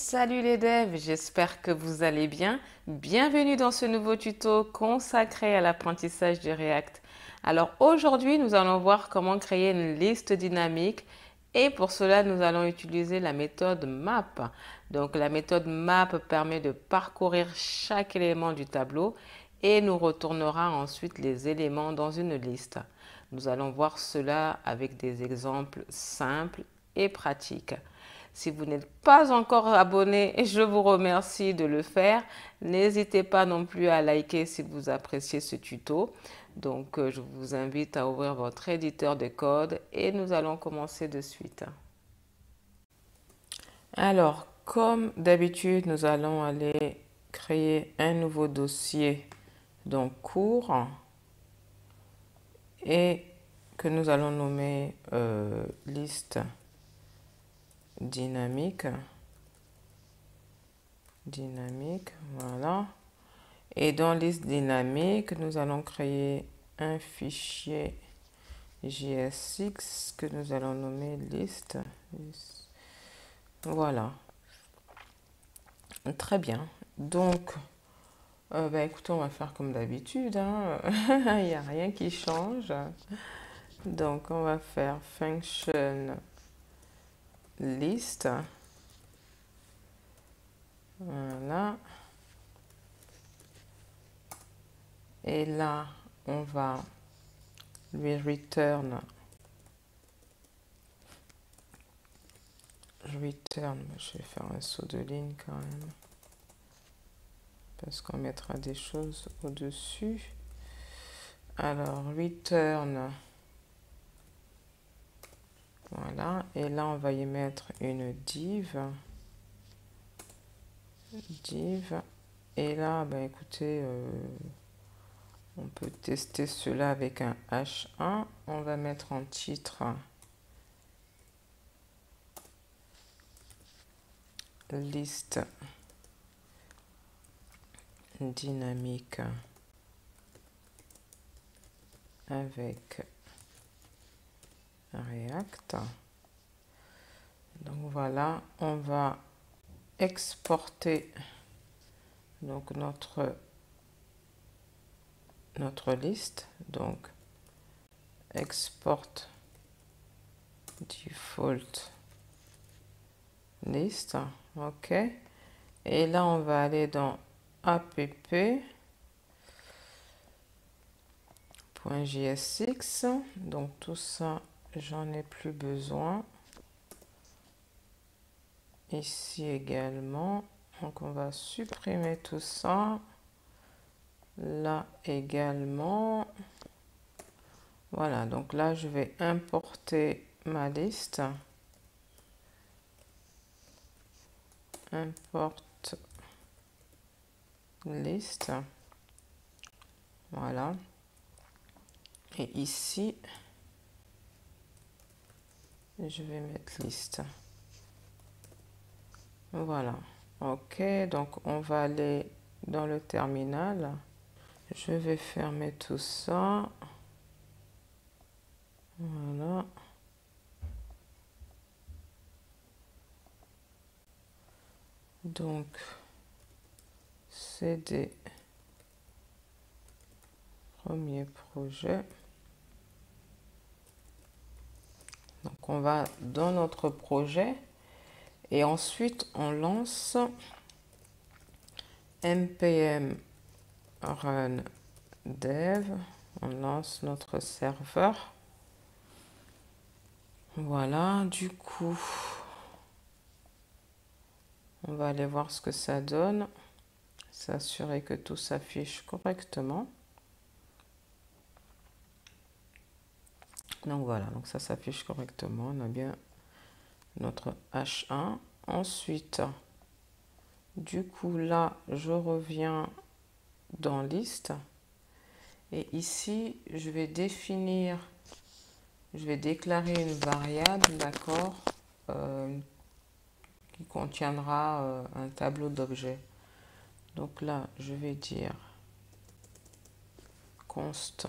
Salut les devs, j'espère que vous allez bien. Bienvenue dans ce nouveau tuto consacré à l'apprentissage du React. Alors aujourd'hui, nous allons voir comment créer une liste dynamique et pour cela, nous allons utiliser la méthode map. Donc la méthode map permet de parcourir chaque élément du tableau et nous retournera ensuite les éléments dans une liste. Nous allons voir cela avec des exemples simples et pratiques. Si vous n'êtes pas encore abonné, je vous remercie de le faire. N'hésitez pas non plus à liker si vous appréciez ce tuto. Donc, je vous invite à ouvrir votre éditeur de code et nous allons commencer de suite. Alors, comme d'habitude, nous allons aller créer un nouveau dossier, donc cours, et que nous allons nommer liste dynamique. Voilà. Et dans liste dynamique, nous allons créer un fichier JSX que nous allons nommer liste. Voilà. Très bien. Donc, écoutez, on va faire comme d'habitude, hein. Il n'y a rien qui change. Donc, on va faire function list. Voilà. Et là, on va lui return, je vais faire un saut de ligne quand même, parce qu'on mettra des choses au-dessus. Alors, return, voilà, et là, on va y mettre une div, et là, écoutez, on peut tester cela avec un H1. On va mettre en titre liste dynamique avec React. Donc voilà, on va exporter donc notre liste. Donc export default list. OK. Et là, on va aller dans app.jsx. Donc tout ça, j'en ai plus besoin. Ici également. Donc on va supprimer tout ça. Là également. Voilà, donc là je vais importer ma liste. Import liste. Voilà. Et ici, je vais mettre liste. Voilà. OK, donc on va aller dans le terminal. Je vais fermer tout ça. Voilà. Donc, CD, premier projet. Donc, on va dans notre projet et ensuite on lance npm run dev. On lance notre serveur. Voilà, du coup, on va aller voir ce que ça donne. S'assurer que tout s'affiche correctement. Donc voilà, donc ça s'affiche correctement. On a bien notre H1. Ensuite, du coup là, je reviens dans liste. Et ici, je vais déclarer une variable, d'accord, qui contiendra un tableau d'objets. Donc là, je vais dire const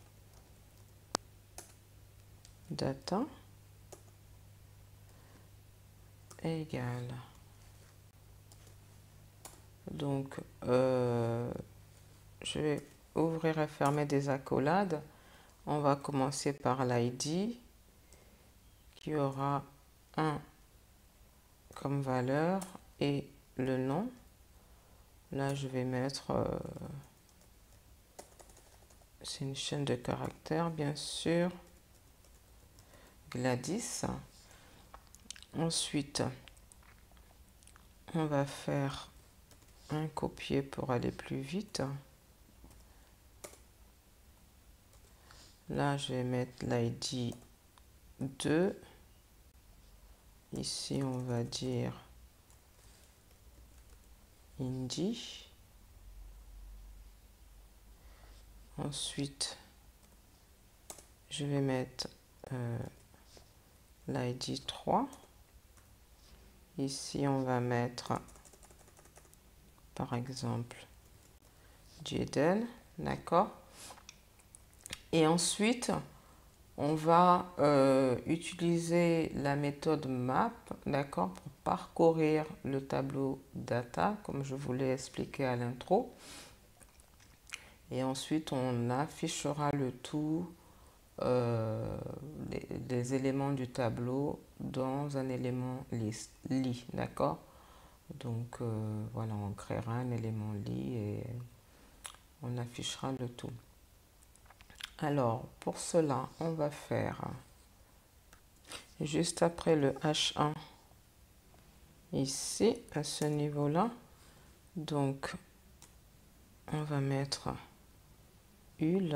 data égale Donc, je vais ouvrir et fermer des accolades. On va commencer par l'ID qui aura 1 comme valeur et le nom. Là, je vais mettre, c'est une chaîne de caractères, bien sûr, Gladys. Ensuite, on va faire un copier pour aller plus vite. Là, je vais mettre l'ID 2. Ici, on va dire Indy. Ensuite, je vais mettre l'ID 3. Ici, on va mettre, par exemple, Jaden, d'accord? Et ensuite, on va utiliser la méthode map, d'accord, pour parcourir le tableau data, comme je vous l'ai expliqué à l'intro. Et ensuite, on affichera le tout, les éléments du tableau dans un élément lit, d'accord? Donc, voilà, on créera un élément lit et on affichera le tout. Alors, pour cela, on va faire juste après le H1, ici, à ce niveau-là. Donc, on va mettre UL.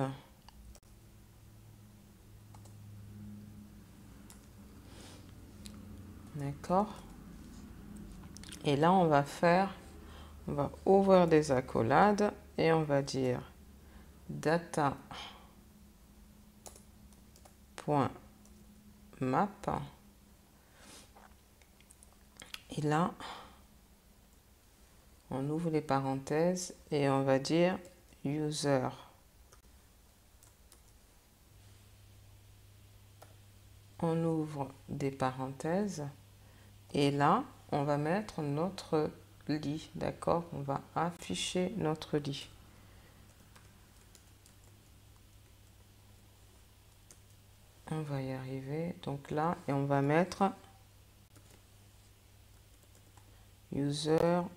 D'accord? Et là, on va ouvrir des accolades et on va dire data.map. Et là, on ouvre les parenthèses et on va dire user. On ouvre des parenthèses et là, on va mettre notre lit, d'accord? On va afficher notre lit. On va y arriver. Donc là, et on va mettre user.nom.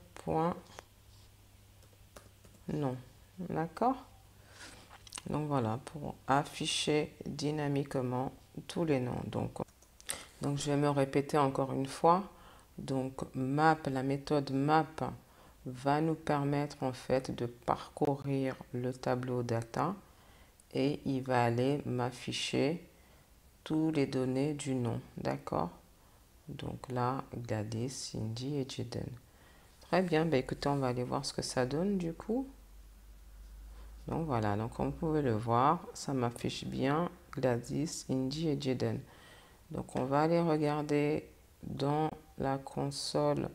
D'accord? Donc voilà, pour afficher dynamiquement tous les noms. Donc je vais me répéter encore une fois. Donc map, la méthode map va nous permettre en fait de parcourir le tableau data et il va aller m'afficher toutes les données du nom. D'accord? Donc là, Gladys, Cindy et Jaden. Très bien, ben écoutez, on va aller voir ce que ça donne du coup. Donc voilà, donc comme vous pouvez le voir, ça m'affiche bien Gladys, Indy et Jaden. Donc on va aller regarder dans la console.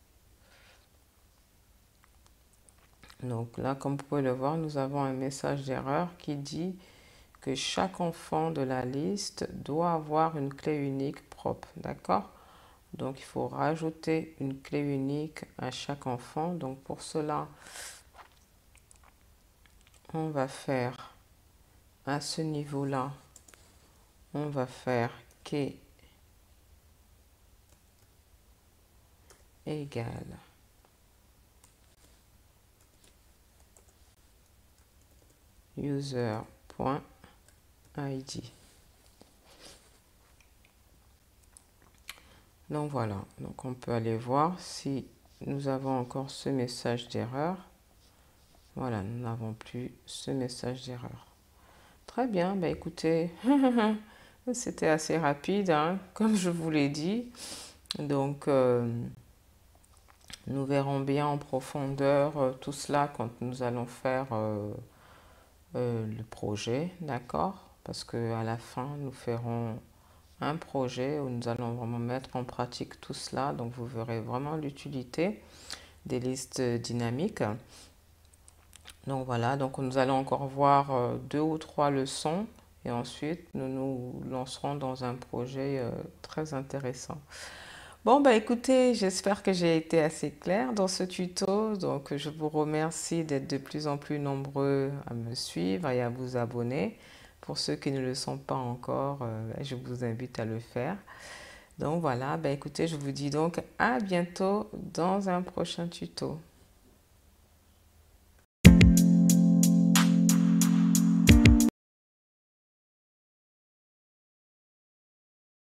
Donc là, comme vous pouvez le voir, nous avons un message d'erreur qui dit que chaque enfant de la liste doit avoir une clé unique propre. D'accord? Donc il faut rajouter une clé unique à chaque enfant. Donc pour cela, on va faire à ce niveau-là, on va faire key égale user.id. Donc voilà, donc on peut aller voir si nous avons encore ce message d'erreur. Voilà, nous n'avons plus ce message d'erreur. Très bien, bah écoutez, c'était assez rapide, hein, comme je vous l'ai dit. Donc, nous verrons bien en profondeur tout cela quand nous allons faire le projet, d'accord? Parce qu'à la fin, nous ferons un projet où nous allons vraiment mettre en pratique tout cela. Donc, vous verrez vraiment l'utilité des listes dynamiques. Donc voilà, donc nous allons encore voir 2 ou 3 leçons et ensuite nous nous lancerons dans un projet très intéressant. Bon, bah écoutez, j'espère que j'ai été assez claire dans ce tuto. Donc, je vous remercie d'être de plus en plus nombreux à me suivre et à vous abonner. Pour ceux qui ne le sont pas encore, je vous invite à le faire. Donc voilà, bah écoutez, je vous dis donc à bientôt dans un prochain tuto.